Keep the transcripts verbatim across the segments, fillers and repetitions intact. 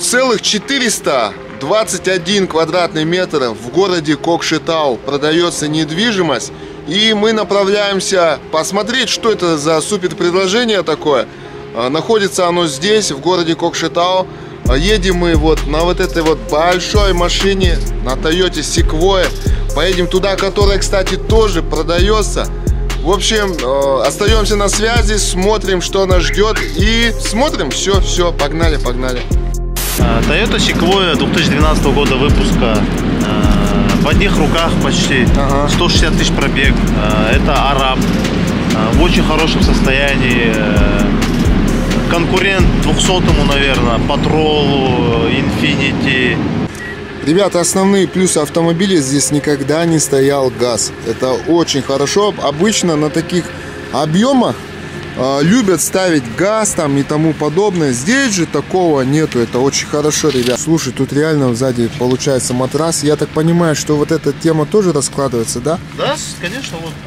Целых четыреста двадцать один квадратный метр в городе Кокшетау продается недвижимость. И мы направляемся посмотреть, что это за супер предложение такое. Находится оно здесь, в городе Кокшетау. Едем мы вот на вот этой вот большой машине, на Toyota Sequoia. Поедем туда, которая, кстати, тоже продается. В общем, остаемся на связи, смотрим, что нас ждет. И смотрим, все, все, погнали, погнали. Toyota Sequoia две тысячи двенадцатого года выпуска. В одних руках почти, ага. сто шестьдесят тысяч пробег. Это араб, в очень хорошем состоянии. Конкурент двухсотому, наверное, Патролу, Infiniti. Ребята, основные плюсы автомобиля: здесь никогда не стоял газ. Это очень хорошо. Обычно на таких объемах э, любят ставить газ там и тому подобное. Здесь же такого нету. Это очень хорошо, ребят. Слушай, тут реально сзади получается матрас. Я так понимаю, что вот эта тема тоже раскладывается, да? Да, конечно, вот.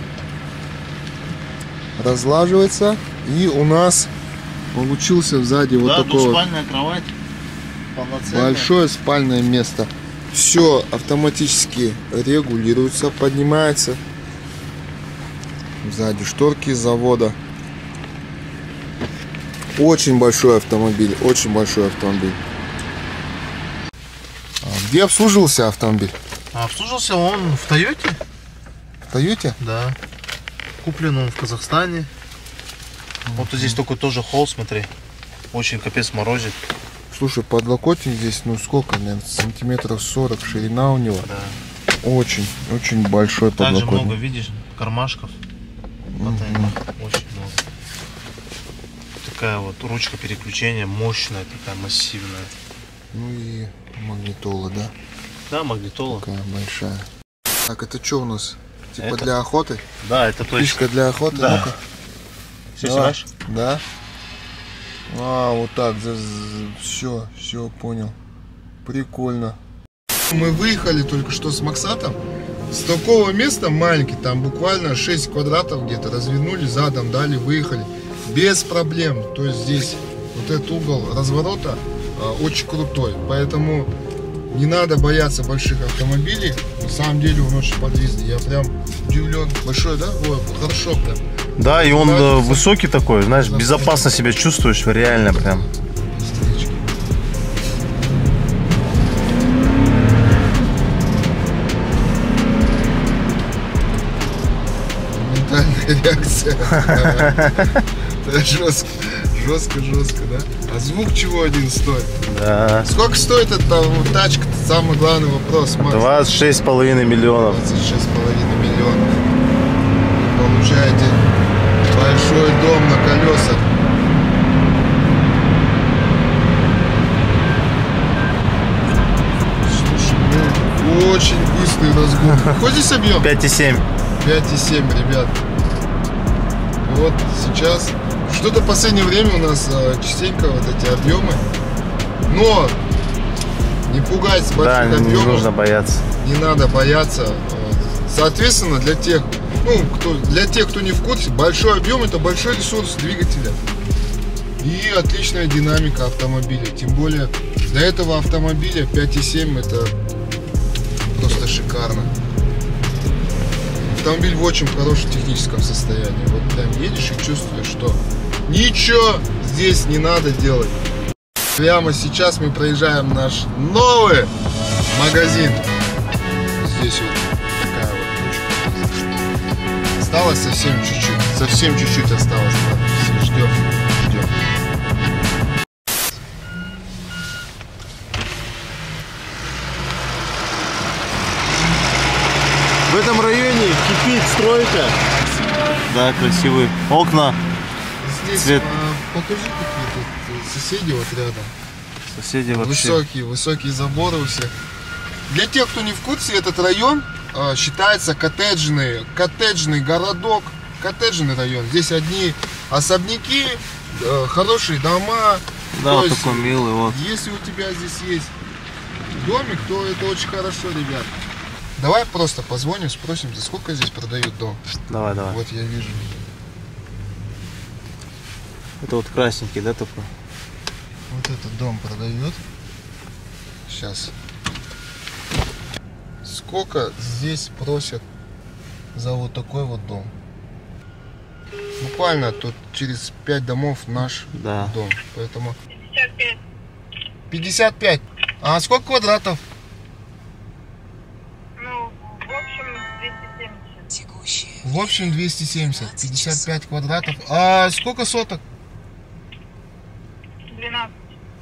Разлаживается. И у нас получился сзади да, вот такой двуспальная кровать. Большое спальное место. Все автоматически регулируется, поднимается. Сзади шторки из завода. Очень большой автомобиль, очень большой автомобиль. А где обслуживался автомобиль? А обслуживался он в Тойоте. В Тойоте? Да. Куплен он в Казахстане. Вот здесь только тоже холл, смотри. Очень капец морозит. Слушай, подлокотник здесь, ну сколько, наверное, сантиметров сорок ширина у него. Да. Очень, очень большой подлокотник. Также много, видишь, кармашков. Угу. Очень много. Такая вот ручка переключения мощная, такая массивная. Ну и магнитола, да? Да, магнитола. Такая большая. Так, это что у нас? Типа это... для охоты? Да, это точно. Фишка для охоты? Да. Ну-ка. Все снимаешь? Да. А, вот так, все, все, понял. Прикольно. Мы выехали только что с Максатом. С такого места маленький, там буквально шесть квадратов где-то, развернули задом, дали, выехали. Без проблем. То есть здесь вот этот угол разворота а, очень крутой. Поэтому не надо бояться больших автомобилей. На самом деле он очень подвижный. Я прям удивлен. Большой, да? Ой, хорошо прям. Да, и он да, высокий такой, знаешь, безопасно себя чувствуешь, реально прям. Ментальная реакция. Жестко, жестко, жестко, да? А звук чего один стоит? Да. Сколько стоит эта тачка? Самый главный вопрос. двадцать шесть с половиной миллионов. двадцать шесть с половиной миллионов. Получаете большой дом на колесах. Слушай, ну очень быстрый разгон. Какой здесь объем? пять и семь. пять и семь, ребят. Вот сейчас что-то в последнее время у нас а, частенько вот эти объемы. Но не пугайтесь больших да, объемов. Не нужно бояться. Не надо бояться. Соответственно, для тех, ну, кто, для тех, кто не в курсе, большой объем — это большой ресурс двигателя и отличная динамика автомобиля. Тем более для этого автомобиля пять и семь это просто шикарно. Автомобиль в очень хорошем техническом состоянии. Вот прям едешь и чувствуешь, что ничего здесь не надо делать. Прямо сейчас мы проезжаем наш новый магазин. Здесь вот такая вот ручка. Осталось совсем чуть-чуть. Совсем чуть-чуть осталось. Все, ждем, ждем. В этом районе кипит стройка. Да, красивые окна. Здесь цвет. А, покажи, какие тут соседи вот рядом. Соседи вообще. Высокие, высокие заборы у всех. Для тех, кто не в курсе, этот район а, считается коттеджный, коттеджный городок, коттеджный район. Здесь одни особняки, а, хорошие дома. Да, то вот есть, такой милый вот. Если у тебя здесь есть домик, то это очень хорошо, ребят. Давай просто позвоним, спросим, за сколько здесь продают дом. Давай, давай. Вот я вижу. Это вот красненький, да, такой? Вот этот дом продает. Сейчас. Сколько здесь просят за вот такой вот дом? Буквально тут через пять домов наш да. дом. Поэтому... пятьдесят пять. пятьдесят пять. А сколько квадратов? Ну, в общем, двести семьдесят. В общем, двести семьдесят. пятьдесят пять квадратов. А сколько соток? двенадцать.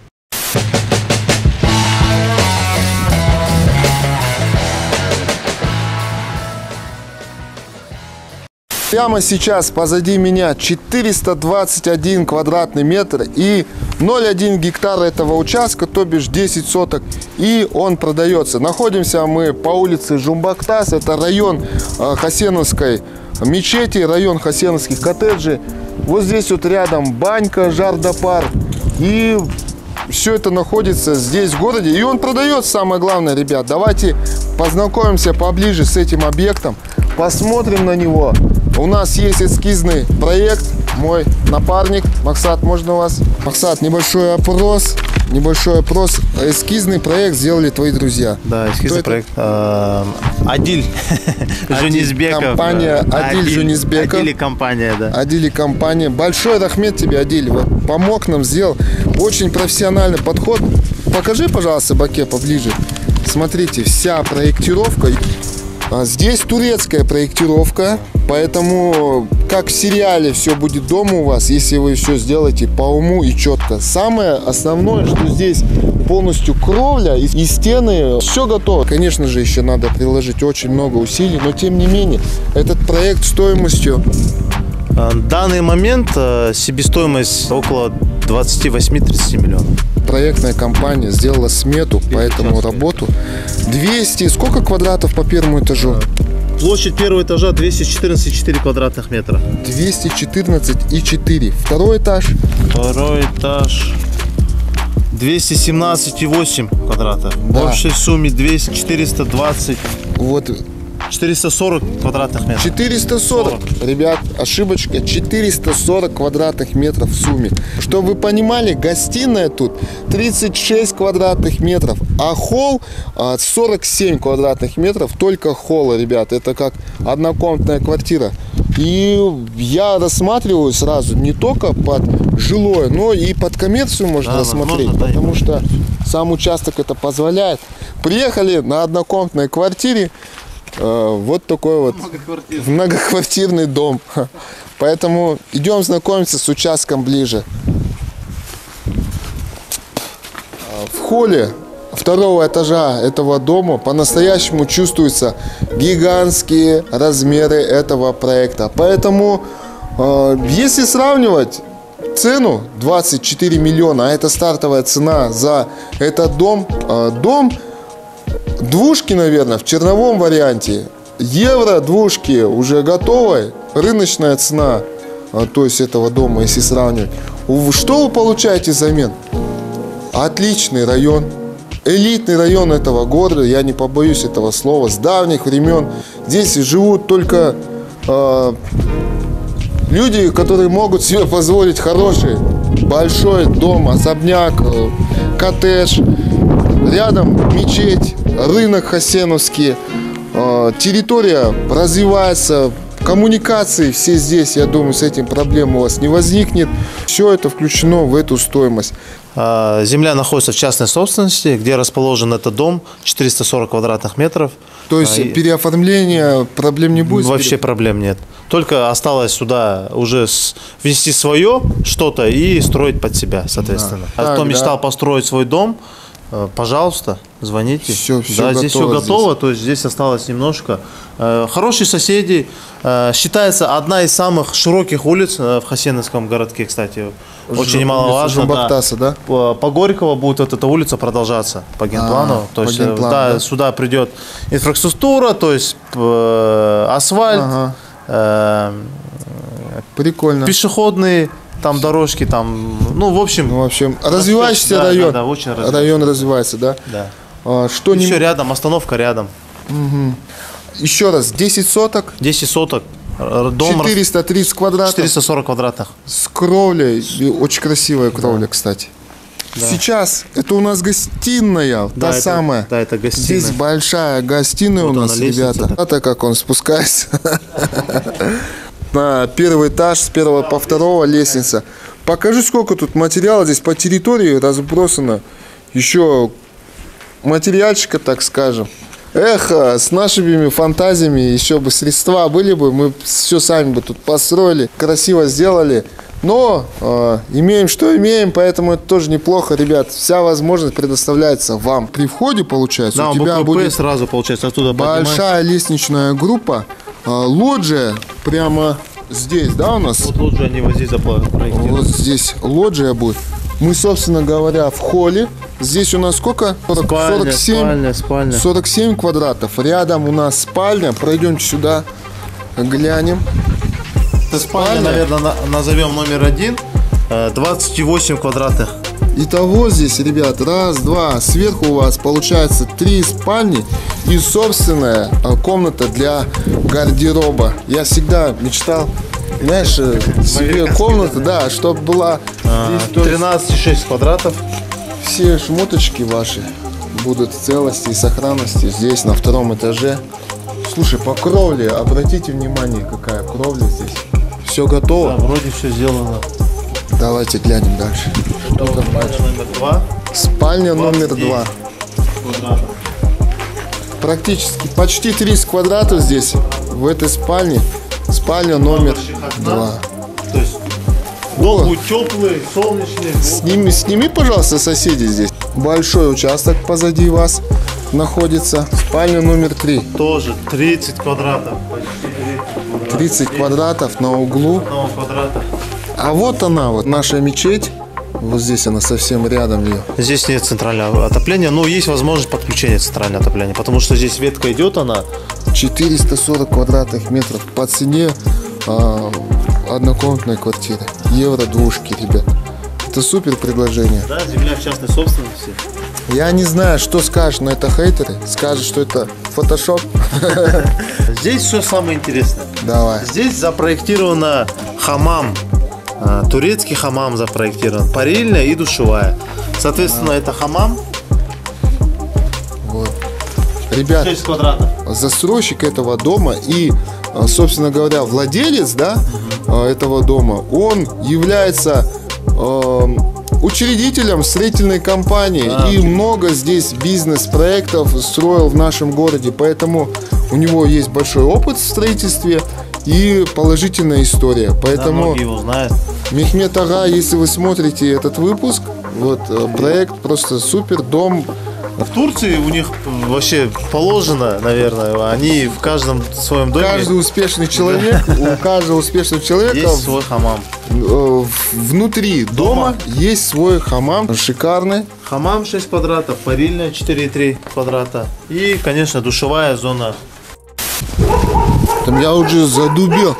Прямо сейчас позади меня четыреста двадцать один квадратный метр и ноль целых один гектара этого участка, то бишь десять соток, и он продается. Находимся мы по улице Жумбактас, это район э, Хасеновской мечети, район Хасеновских коттеджей. Вот здесь вот рядом банька Жардапар, и все это находится здесь в городе, и он продается. Самое главное, ребят, давайте познакомимся поближе с этим объектом, посмотрим на него. У нас есть эскизный проект. Мой напарник Максат, можно вас? Максат, небольшой опрос. Небольшой опрос. Эскизный проект сделали твои друзья. Да, эскизный проект. Адиль Жунисбеков. Компания Адиль Жунисбеков. Адиль компания, да. Адиль компания. Большой рахмет тебе, Адиль. Вот помог нам, сделал очень профессиональный подход. Покажи, пожалуйста, Баке поближе. Смотрите, вся проектировка. Здесь турецкая проектировка, поэтому как в сериале все будет дома у вас, если вы все сделаете по уму и четко. Самое основное, что здесь полностью кровля и, и стены, все готово. Конечно же, еще надо приложить очень много усилий, но тем не менее, этот проект стоимостью... В данный момент себестоимость около двадцать восемь - тридцать миллионов. Проектная компания сделала смету по этому работу. двести, сколько квадратов по первому этажу? Площадь первого этажа двести четырнадцать и четыре квадратных метра. двести четырнадцать и четыре. Второй этаж? Второй этаж двести семнадцать и восемь квадратов. Да. В общей сумме двести, четыреста двадцать. Вот. четыреста сорок квадратных метров. четыреста сорок. Ребят, ошибочка. четыреста сорок квадратных метров в сумме. Чтобы вы понимали, гостиная тут тридцать шесть квадратных метров, а холл сорок семь квадратных метров. Только холла, ребят. Это как однокомнатная квартира. И я рассматриваю сразу не только под жилое, но и под коммерцию можно да, рассмотреть. Возможно, потому да, что сам участок это позволяет. Приехали на однокомнатной квартире. Вот такой вот многоквартирный. многоквартирный дом. Поэтому идем знакомиться с участком ближе. В холле второго этажа этого дома по-настоящему чувствуются гигантские размеры этого проекта. Поэтому, если сравнивать цену двадцать четыре миллиона, а это стартовая цена за этот дом, дом двушки, наверное, в черновом варианте. Евро двушки уже готовой. Рыночная цена, то есть этого дома, если сравнивать. Что вы получаете взамен? Отличный район. Элитный район этого города. Я не побоюсь этого слова. С давних времен. Здесь живут только э, люди, которые могут себе позволить хороший, большой дом, особняк, э, коттедж. Рядом мечеть, рынок Хасеновский, э, территория развивается, коммуникации все здесь, я думаю, с этим проблем у вас не возникнет. Все это включено в эту стоимость. Земля находится в частной собственности, где расположен этот дом, четыреста сорок квадратных метров. То есть а, переоформление проблем не будет? Вообще пере... проблем нет. Только осталось сюда уже внести свое что-то и строить под себя, соответственно. Да. А так, кто мечтал да. построить свой дом, пожалуйста, звоните. Все, все да, готово здесь все готово, здесь. То есть здесь осталось немножко. Хорошие соседи. Считается одна из самых широких улиц в Хасеновском городке, кстати. Очень немаловажно. Да. Да? По, по Горького будет вот эта улица продолжаться по генплану. А, то есть генплану, да, да? Сюда придет инфраструктура, то есть асфальт, ага. э, прикольно. Пешеходные. Там дорожки, там, ну, в общем... Ну, в общем, развивающийся да, район. Да, да, очень развивается. Район развивается, да? Да. А, что Еще не... рядом, остановка рядом. Угу. Еще раз, десять соток? десять соток. Дом четыреста тридцать квадратов? четыреста сорок квадратных. С кровлей. И очень красивая кровля, да. Кстати. Да. Сейчас это у нас гостиная, Да, та это, самая. Да, это гостиная. Здесь большая гостиная вот у нас, ребята. Это как он спускается. На первый этаж, с первого по второго лестница. Покажи, сколько тут материала здесь по территории разбросано. Еще материальчика, так скажем. Эх, с нашими фантазиями еще бы средства были бы, мы все сами бы тут построили, красиво сделали. Но э, имеем, что имеем, поэтому это тоже неплохо, ребят. Вся возможность предоставляется вам. При входе, получается, Да, у тебя будет сразу, получается, оттуда большая лестничная группа, э, лоджия прямо здесь, да, у нас? Вот лоджию они вот здесь запроектировали. Вот здесь лоджия будет. Мы, собственно говоря, в холле. Здесь у нас сколько? сорок, Спальня, сорок семь, спальня, спальня. сорок семь квадратов. Рядом у нас спальня. Пройдемте сюда, глянем. Это спальня, наверное, на- назовем номер один. Э, двадцать восемь квадратных. Итого здесь, ребят, раз, два. Сверху у вас получается три спальни и собственная а, комната для гардероба. Я всегда мечтал, знаешь, э, себе комната, да, чтобы была Э, здесь, то есть, тринадцать и шесть квадратов. все шмоточки ваши будут в целости и сохранности здесь, на втором этаже. Слушай, по кровле, обратите внимание, какая кровля здесь. Все готово? Да, вроде все сделано. Давайте глянем дальше. Что там дальше? Номер два. Спальня номер двадцать два. Квадратов. Практически почти тридцать квадратов здесь, в этой спальне. Спальня номер два. То есть дом будет теплый, солнечный. Сними, сними, пожалуйста, соседи здесь. Большой участок позади вас находится. Спальня номер три. Тоже тридцать квадратов. Почти тридцать квадратов. тридцать квадратов на углу. Одного квадрата. А вот она, вот наша мечеть. Вот здесь она совсем рядом ее. Здесь нет центрального отопления, но есть возможность подключения центрального отопления, потому что здесь ветка идет, она четыреста сорок квадратных метров по цене а, однокомнатной квартиры. Евро двушки, ребят. Это супер предложение. да, земля в частной собственности. Я не знаю, что скажешь на это хейтеры. Скажут, что это фотошоп. Здесь все самое интересное. Давай. Здесь запроектировано хамам. А, Турецкий хамам запроектирован. Парильная и душевая. Соответственно, это хамам. Вот. Ребят, шесть квадратов. застройщик этого дома и, собственно говоря, владелец, да, этого дома, он является э, учредителем строительной компании Да. и много здесь бизнес-проектов строил в нашем городе, поэтому у него есть большой опыт в строительстве и положительная история. Да, Поэтому, многие его знают. Мехмет ага, если вы смотрите этот выпуск, вот э, проект просто супер, дом. В Турции у них вообще положено, наверное, они в каждом своем доме Каждый успешный человек, у каждого успешного человека есть свой хамам. э, внутри дома есть свой хамам, шикарный. Хамам шесть квадратов, парильная четыре и три квадрата и, конечно, душевая зона. Там я уже задубел.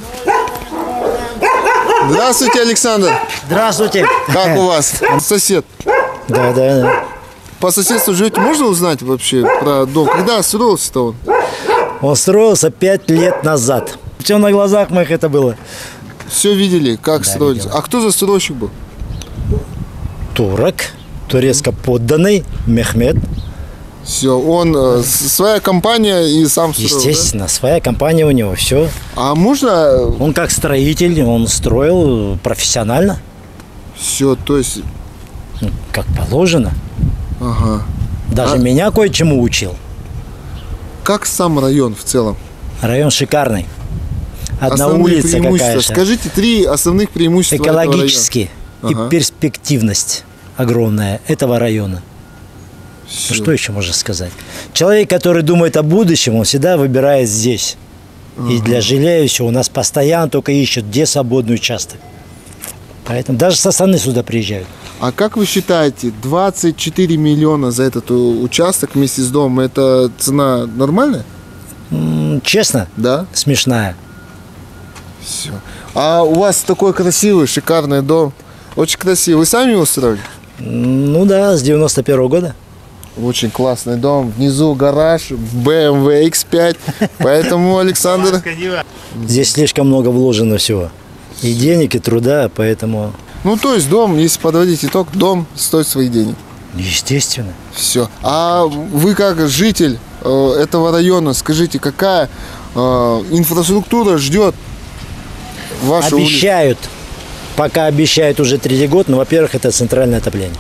Здравствуйте, Александр. Здравствуйте. Как у вас сосед? Да, да, да. По соседству живете, можно узнать вообще про дом? Когда строился-то он? Он строился пять лет назад. Все на глазах моих это было. Все видели, как Да, строится. видел. А кто застройщик был? Турок, турецко подданный, Мехмет. Все, он э, с- своя компания и сам строил. Естественно, своя компания у него, все. Да? А можно Он как строитель, он строил профессионально, все, то есть, ну, как положено. ага. Даже А- меня кое-чему учил. Как сам район в целом? Район шикарный. Одна Основные улица преимущества. какая-то. Скажите три основных преимущества этого района. Экологически Ага. и перспективность огромная этого района. Всё. Что еще можно сказать? Человек, который думает о будущем, он всегда выбирает здесь. И для желающего у нас постоянно только ищут, где свободный участок. Поэтому даже со стороны сюда приезжают. А как вы считаете, двадцать четыре миллиона за этот у- участок вместе с домом, это цена нормальная? М, Честно, Да? смешная. Все. А у вас такой красивый, шикарный дом. Очень красивый. Вы сами его строили? Ну да, с девяносто первого года. Очень классный дом. Внизу гараж, бэ эм вэ икс пять. Поэтому, Александр, Здесь слишком много вложено всего. И денег, и труда, поэтому... Ну, то есть дом, если подводить итог, дом стоит своих денег. Естественно. Все. А вы как житель э, этого района, скажите, какая э, инфраструктура ждет вашу улицу? Обещают, пока обещают уже третий год, но, во-первых, это центральное отопление.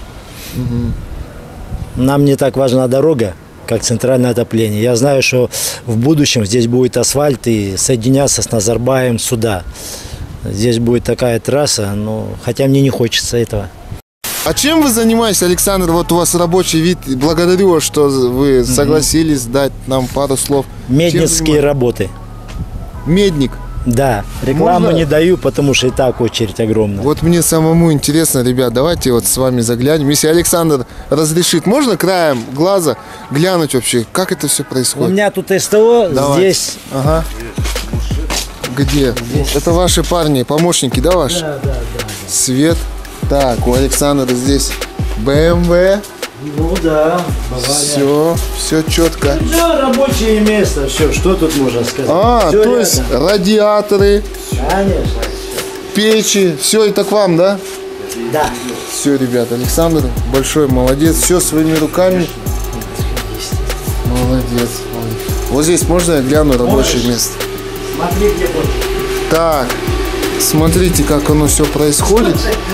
Угу. Нам не так важна дорога, как центральное отопление. Я знаю, что в будущем здесь будет асфальт и соединяться с Назарбаем сюда. Здесь будет такая трасса, но хотя мне не хочется этого. А чем вы занимаетесь, Александр? Вот у вас рабочий вид. Благодарю вас, что вы согласились дать нам пару слов. Медницкие работы. Медник. Да, рекламу Можно? не даю, потому что и так очередь огромная. Вот мне самому интересно, ребят, давайте вот с вами заглянем. Если Александр разрешит, можно краем глаза глянуть вообще, как это все У происходит? меня тут СТО, Давай. здесь. Ага. Где? Здесь. Это ваши парни, помощники, да, ваши? Да, да, да. Свет. Так, у Александра здесь бэ эм вэ. Ну да, Все, все четко. Все, рабочее место, все, что тут можно сказать? А, Всё то рядом. есть радиаторы, Конечно. печи, все это к вам, да? Да. Все, ребят, Александр большой молодец, все своими руками. Молодец, молодец. Вот здесь можно я гляну рабочее место? Смотри, где хочешь. Так, смотрите, как оно все происходит.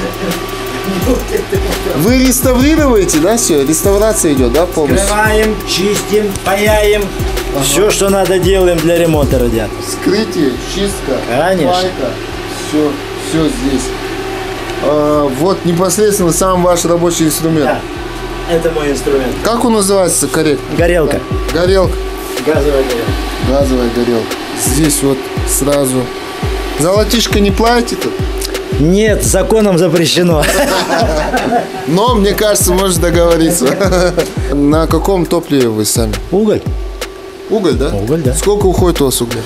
Вы реставрируете, да, все? Реставрация идет, да, полностью? Скрываем, чистим, паяем. Ага. Все, что надо, делаем для ремонта радиатора. Вскрытие, чистка, Конечно. пайка. Все, все здесь. А, вот непосредственно сам ваш рабочий инструмент. Да, это мой инструмент. Как он называется корректно? Горелка. Горелка. Газовая горелка. Газовая горелка. Здесь вот сразу. Золотишко не платите тут? Нет, законом запрещено. Но, мне кажется, может договориться. На каком топливе вы сами? Уголь. Уголь, да? Уголь, да. Сколько уходит у вас угля?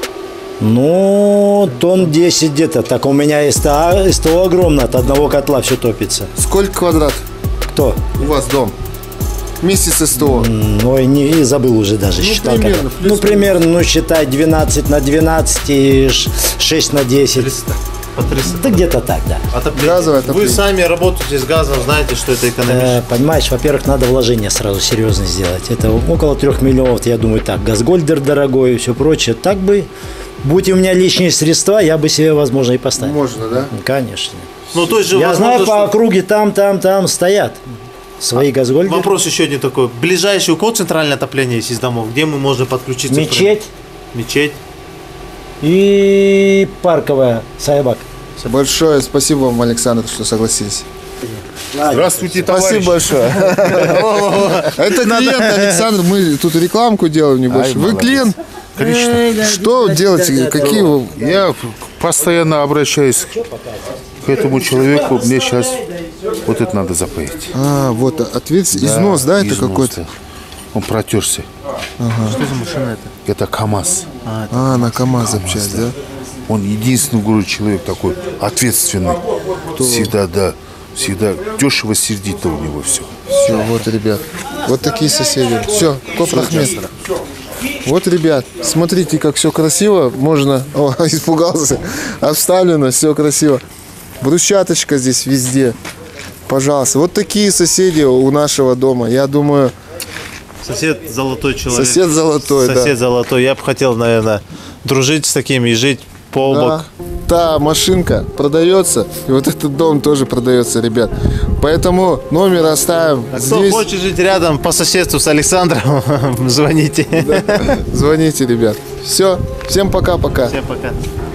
Ну, тонн десять где-то. Так у меня СТО, СТО огромно, от одного котла все топится. Сколько квадрат Кто? у вас дом? Вместе с СТО. Ой, не и забыл уже даже. Ну, считал примерно, когда. плюс-минус. Ну, примерно, ну, считай, двенадцать на двенадцать и шесть на десять. триста. По триста. Да где-то так, да. Отопление. Газовое Вы отопление. сами работаете с газом, знаете, что это экономично. Э, понимаешь, во-первых, надо вложения сразу серьезно сделать. Это около трех миллионов, я думаю, так. Газгольдер дорогой и все прочее. Так бы, будь у меня лишние средства, я бы себе, возможно, и поставил. Можно, да? Конечно. Ну, то есть же, Я возможно, знаю, по что- округе там, там, там стоят свои газгольдеры. Вопрос еще один такой. Ближайший у кого центральное отопление есть из домов? Где мы можем подключиться? Мечеть Мечеть. и парковая Сайбак. Большое спасибо вам, Александр, что согласились. Здравствуйте, товарищи. Спасибо большое. Это клиент, Александр. Мы тут рекламку делаем небольшую. Ай, Вы молодец. клиент? Конечно. Что делаете? Какие вы? Я постоянно обращаюсь к этому человеку. Мне сейчас вот это надо запаять. А, вот ответ, износ, да, это износ, какой-то? да. Он протерся. Что за машина это? Это КамАЗ. А, на КамАЗ общаюсь, да? Он единственный, говорю, человек такой ответственный. Всегда, да. Всегда дешево, сердито у него все. Все, вот, ребят. Вот такие соседи. Все, Коп Ахмед. Вот, ребят, смотрите, как все красиво. Можно... О, испугался. Обставлено, все красиво. Брусчаточка здесь везде. Пожалуйста. Вот такие соседи у нашего дома. Я думаю, Сосед золотой человек. сосед золотой, да. Сосед золотой. Я бы хотел, наверное, дружить с такими и жить по Да. бок. Та машинка продается, и вот этот дом тоже продается, ребят. Поэтому номер оставим Кто здесь. хочет жить рядом по соседству с Александром, звоните. Звоните, ребят. Все, всем пока-пока. Всем пока.